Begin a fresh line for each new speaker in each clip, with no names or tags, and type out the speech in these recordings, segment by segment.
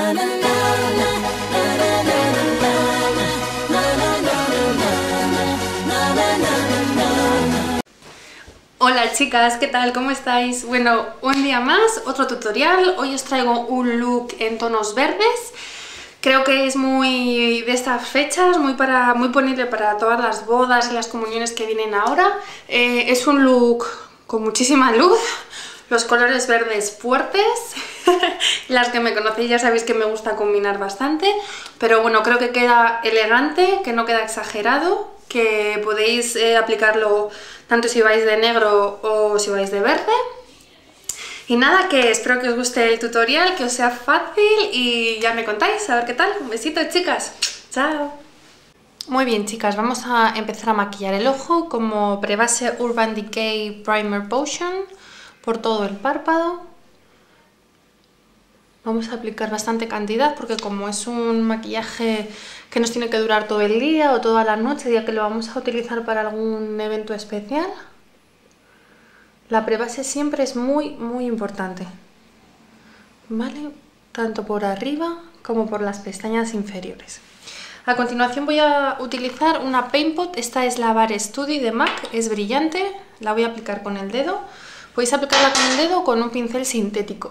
Hola chicas, ¿qué tal? ¿Cómo estáis? Bueno, un día más, otro tutorial. Hoy os traigo un look en tonos verdes. Creo que es muy de estas fechas, muy ponible para todas las bodas y las comuniones que vienen ahora. Es un look con muchísima luz, los colores verdes fuertes. Las que me conocéis ya sabéis que me gusta combinar bastante, pero bueno, creo que queda elegante, que no queda exagerado, que podéis aplicarlo tanto si vais de negro o si vais de verde. Y nada, que espero que os guste el tutorial, que os sea fácil y ya me contáis, a ver qué tal. Un besito, chicas. Chao. Muy bien, chicas, vamos a empezar a maquillar el ojo como prebase Urban Decay Primer Potion por todo el párpado. Vamos a aplicar bastante cantidad porque como es un maquillaje que nos tiene que durar todo el día o toda la noche, ya que lo vamos a utilizar para algún evento especial, la prebase siempre es muy importante, ¿vale? Tanto por arriba como por las pestañas inferiores. A continuación voy a utilizar una Paint Pot, esta es la Bar Study de MAC, es brillante, la voy a aplicar con el dedo. Podéis aplicarla con el dedo o con un pincel sintético.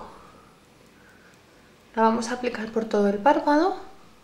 La vamos a aplicar por todo el párpado.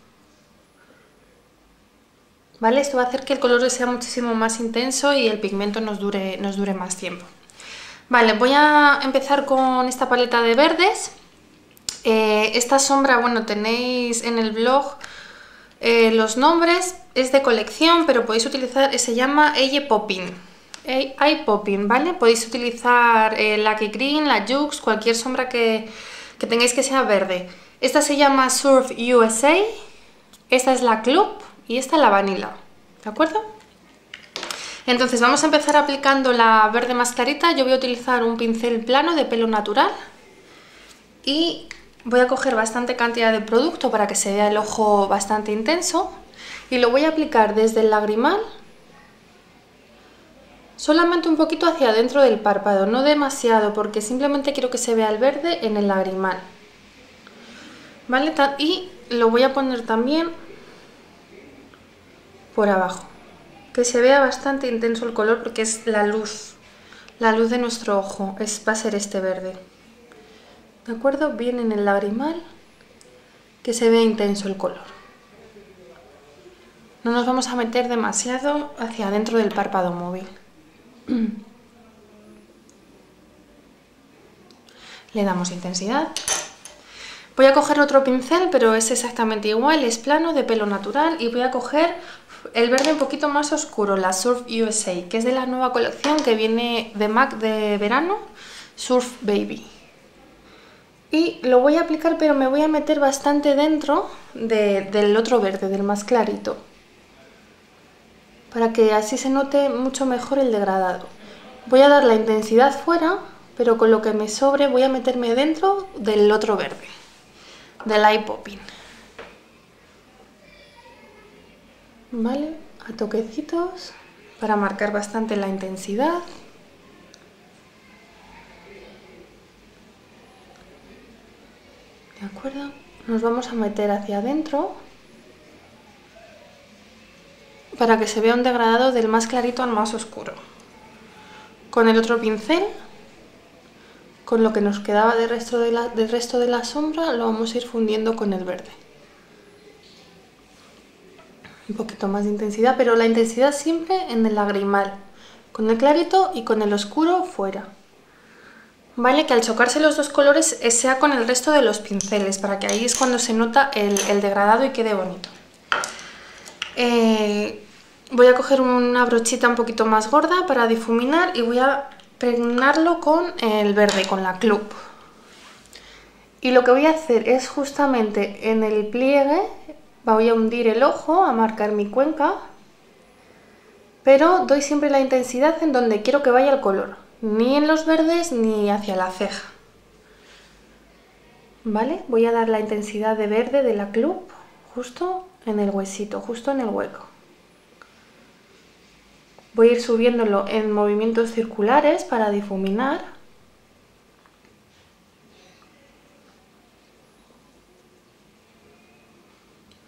¿Vale? Esto va a hacer que el color sea muchísimo más intenso y el pigmento nos dure más tiempo. Vale, voy a empezar con esta paleta de verdes. Esta sombra, bueno, tenéis en el blog los nombres, es de colección, pero podéis utilizar, se llama Eye Popping. Eye Popping, ¿vale? Podéis utilizar Lucky Green, la Jux, cualquier sombra que tengáis que sea verde. Esta se llama Surf USA, esta es la Club y esta la Vanilla, ¿de acuerdo? Entonces vamos a empezar aplicando la verde más clarita. Yo voy a utilizar un pincel plano de pelo natural y voy a coger bastante cantidad de producto para que se vea el ojo bastante intenso y lo voy a aplicar desde el lagrimal, solamente un poquito hacia adentro del párpado, no demasiado porque simplemente quiero que se vea el verde en el lagrimal. ¿Vale? Y lo voy a poner también por abajo, que se vea bastante intenso el color porque es la luz de nuestro ojo, va a ser este verde, ¿de acuerdo? Bien en el lagrimal, que se vea intenso el color. No nos vamos a meter demasiado hacia adentro del párpado móvil. Le damos intensidad. Voy a coger otro pincel, pero es exactamente igual, es plano, de pelo natural, y voy a coger el verde un poquito más oscuro, la Surf USA, que es de la nueva colección que viene de MAC de verano, Surf Baby. Y lo voy a aplicar, pero me voy a meter bastante dentro del otro verde, del más clarito, para que así se note mucho mejor el degradado. Voy a dar la intensidad fuera, pero con lo que me sobre voy a meterme dentro del otro verde, del Eye Popping. ¿Vale? A toquecitos para marcar bastante la intensidad. ¿De acuerdo? Nos vamos a meter hacia adentro para que se vea un degradado del más clarito al más oscuro. Con el otro pincel, con lo que nos quedaba del resto de la sombra, lo vamos a ir fundiendo con el verde. Un poquito más de intensidad, pero la intensidad siempre en el lagrimal, con el clarito y con el oscuro fuera. Vale, que al chocarse los dos colores sea con el resto de los pinceles, para que ahí es cuando se nota el degradado y quede bonito. Voy a coger una brochita un poquito más gorda para difuminar y voy a pregnarlo con el verde, con la Club. Y lo que voy a hacer es justamente en el pliegue, voy a hundir el ojo, a marcar mi cuenca, pero doy siempre la intensidad en donde quiero que vaya el color, ni en los verdes ni hacia la ceja. ¿Vale? Voy a dar la intensidad de verde de la Club justo en el huesito, justo en el hueco. Voy a ir subiéndolo en movimientos circulares para difuminar.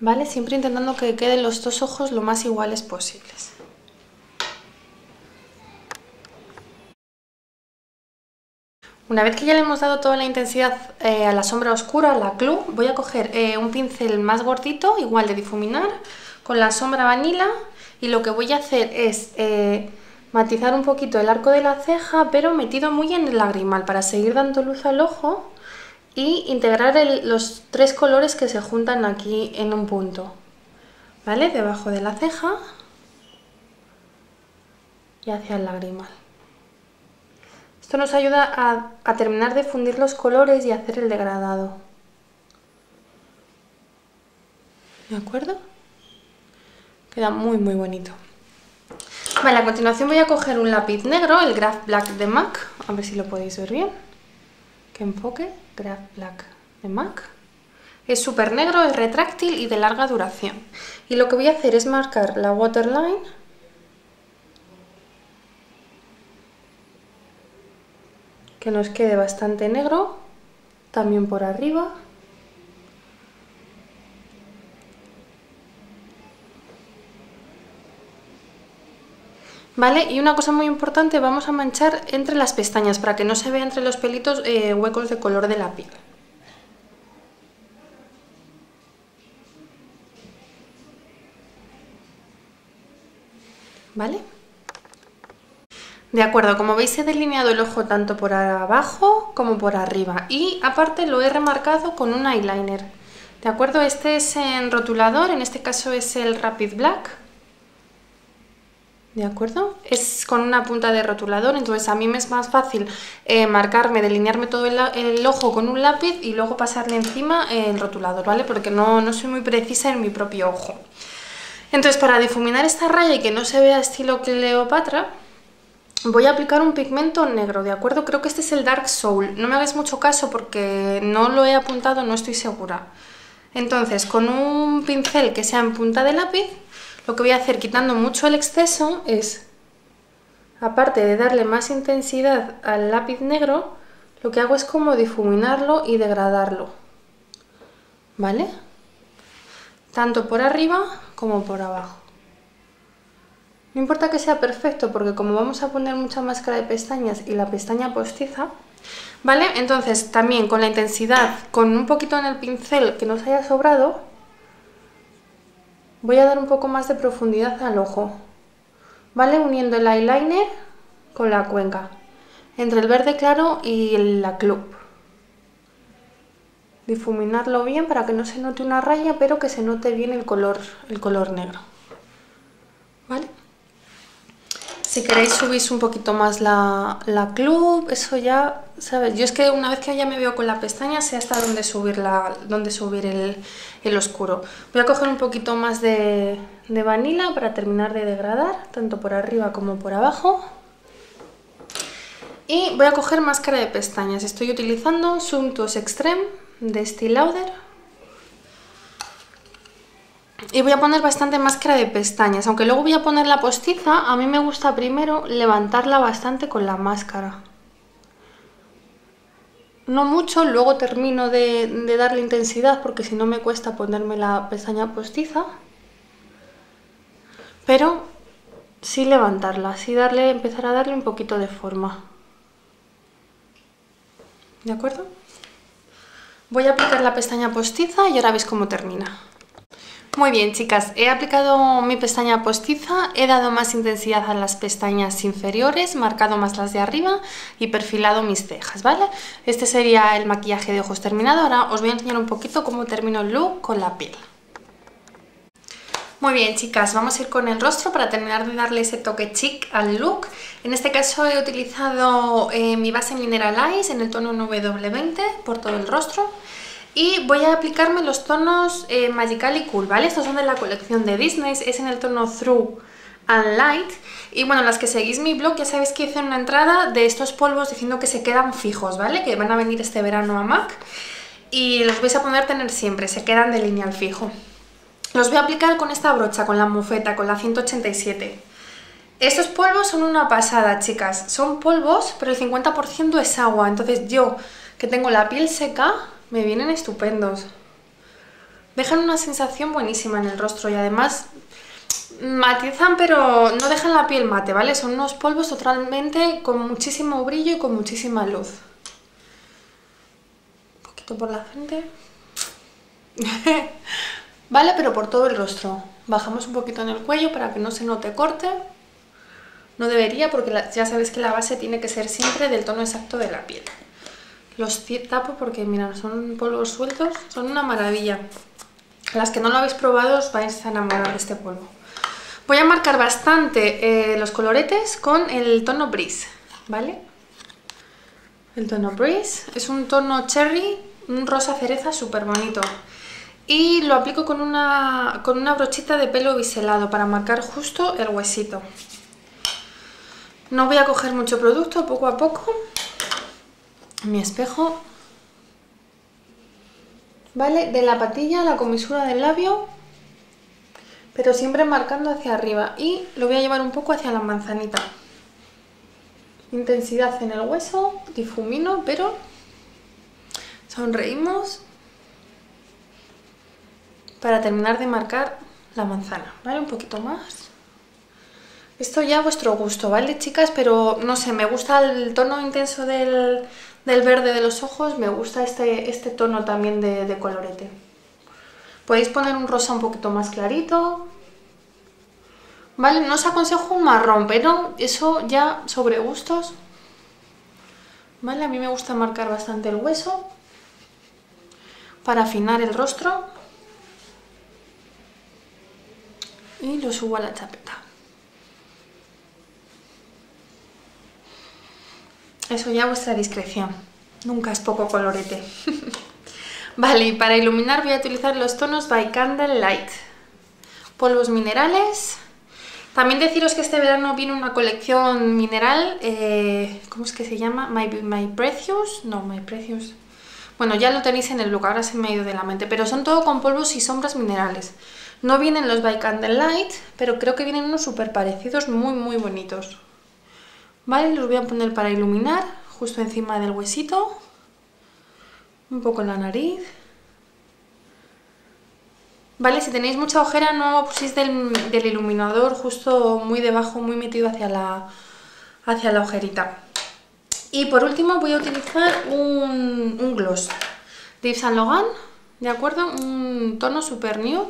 ¿vale? Siempre intentando que queden los dos ojos lo más iguales posibles. Una vez que ya le hemos dado toda la intensidad a la sombra oscura, a la Club, voy a coger un pincel más gordito, igual de difuminar, con la sombra vanilla, y lo que voy a hacer es matizar un poquito el arco de la ceja, pero metido muy en el lagrimal, para seguir dando luz al ojo y integrar los tres colores que se juntan aquí en un punto, ¿vale? Debajo de la ceja y hacia el lagrimal. Esto nos ayuda a terminar de fundir los colores y hacer el degradado. ¿De acuerdo? Queda muy muy bonito. Vale, a continuación voy a coger un lápiz negro, el Graph Black de MAC, a ver si lo podéis ver bien. Que enfoque, Graph Black de MAC. Es súper negro, es retráctil y de larga duración. Y lo que voy a hacer es marcar la waterline que nos quede bastante negro, también por arriba. ¿Vale? Y una cosa muy importante, vamos a manchar entre las pestañas para que no se vea entre los pelitos huecos de color de la piel. ¿Vale? De acuerdo, como veis he delineado el ojo tanto por abajo como por arriba y aparte lo he remarcado con un eyeliner. De acuerdo, este es en rotulador, en este caso es el Rapid Black. ¿De acuerdo? Es con una punta de rotulador, entonces a mí me es más fácil marcarme, delinearme todo el ojo con un lápiz y luego pasarle encima el rotulador, ¿vale? Porque no soy muy precisa en mi propio ojo. Entonces, para difuminar esta raya y que no se vea estilo Cleopatra, voy a aplicar un pigmento negro, ¿de acuerdo? Creo que este es el Dark Soul. No me hagáis mucho caso porque no lo he apuntado, no estoy segura. Entonces, con un pincel que sea en punta de lápiz, lo que voy a hacer, quitando mucho el exceso, es, aparte de darle más intensidad al lápiz negro, lo que hago es como difuminarlo y degradarlo, ¿vale? Tanto por arriba como por abajo. No importa que sea perfecto porque como vamos a poner mucha máscara de pestañas y la pestaña postiza, ¿vale? Entonces también con la intensidad, con un poquito en el pincel que nos haya sobrado, voy a dar un poco más de profundidad al ojo, ¿vale? Uniendo el eyeliner con la cuenca, entre el verde claro y la Club. Difuminarlo bien para que no se note una raya, pero que se note bien el color negro, ¿vale? Si queréis subís un poquito más la Club, eso ya, ¿sabes? Yo es que una vez que ya me veo con la pestaña sé hasta dónde subir el oscuro. Voy a coger un poquito más de vanilla para terminar de degradar, tanto por arriba como por abajo. Y voy a coger máscara de pestañas. Estoy utilizando Sumptuous Extreme de Estée Lauder. Y voy a poner bastante máscara de pestañas, aunque luego voy a poner la postiza. A mí me gusta primero levantarla bastante con la máscara. No mucho, luego termino de darle intensidad porque si no me cuesta ponerme la pestaña postiza. Pero sí levantarla, sí empezar a darle un poquito de forma. ¿De acuerdo? Voy a aplicar la pestaña postiza y ahora veis cómo termina. Muy bien, chicas, he aplicado mi pestaña postiza, he dado más intensidad a las pestañas inferiores, marcado más las de arriba y perfilado mis cejas, ¿vale? Este sería el maquillaje de ojos terminado. Ahora os voy a enseñar un poquito cómo termino el look con la piel. Muy bien, chicas, vamos a ir con el rostro para terminar de darle ese toque chic al look. En este caso he utilizado mi base Mineral Ice en el tono W20 por todo el rostro. Y voy a aplicarme los tonos Magical Cool, ¿vale? Estos son de la colección de Disney, es en el tono Through and Light. Y bueno, las que seguís mi blog ya sabéis que hice una entrada de estos polvos diciendo que se quedan fijos, ¿vale? Que van a venir este verano a MAC y los vais a poder tener siempre, se quedan de lineal fijo. Los voy a aplicar con esta brocha, con la mofeta, con la 187. Estos polvos son una pasada, chicas. Son polvos, pero el 50% es agua. Entonces yo, que tengo la piel seca, me vienen estupendos. Dejan una sensación buenísima en el rostro y además matizan, pero no dejan la piel mate, ¿vale? Son unos polvos totalmente con muchísimo brillo y con muchísima luz. Un poquito por la frente. Vale, pero por todo el rostro. Bajamos un poquito en el cuello para que no se note corte. No debería, porque ya sabéis que la base tiene que ser siempre del tono exacto de la piel. Los tapo porque, mirad, son polvos sueltos, son una maravilla. Las que no lo habéis probado os vais a enamorar de este polvo. Voy a marcar bastante los coloretes con el tono Breeze, ¿vale? El tono Breeze es un tono cherry, un rosa cereza súper bonito. Y lo aplico con una brochita de pelo biselado para marcar justo el huesito. No voy a coger mucho producto, poco a poco. Mi espejo. ¿Vale? De la patilla a la comisura del labio, pero siempre marcando hacia arriba. Y lo voy a llevar un poco hacia la manzanita. Intensidad en el hueso, difumino, pero sonreímos para terminar de marcar la manzana, ¿vale? Un poquito más. Esto ya a vuestro gusto, ¿vale, chicas? Pero no sé, me gusta el tono intenso del verde de los ojos, me gusta este tono también de colorete. Podéis poner un rosa un poquito más clarito, ¿vale? No os aconsejo un marrón, pero eso ya sobre gustos, ¿vale? A mí me gusta marcar bastante el hueso para afinar el rostro y lo subo a la chapeta. Eso ya a vuestra discreción, nunca es poco colorete. Vale, y para iluminar voy a utilizar los tonos By Candlelight, polvos minerales. También deciros que este verano viene una colección mineral, ¿cómo es que se llama? My Precious, no, My Precious. Bueno, ya lo tenéis en el look, ahora se me ha ido de la mente, pero son todo con polvos y sombras minerales. No vienen los By Candlelight, pero creo que vienen unos súper parecidos, muy bonitos. Vale, los voy a poner para iluminar, justo encima del huesito, un poco en la nariz. Vale, si tenéis mucha ojera no abuséis del iluminador justo muy debajo, muy metido hacia la ojerita. Y por último voy a utilizar un gloss de Yves Saint Laurent, ¿de acuerdo? Un tono super nude.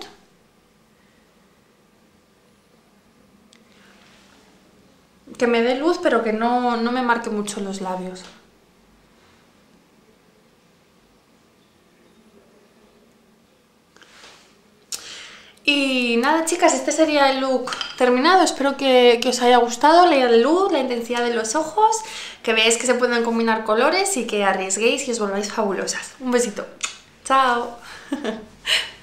Que me dé luz, pero que no me marque mucho los labios. Y nada, chicas, este sería el look terminado. Espero que os haya gustado la luz, la intensidad de los ojos, que veáis que se pueden combinar colores y que arriesguéis y os volváis fabulosas. Un besito. Chao.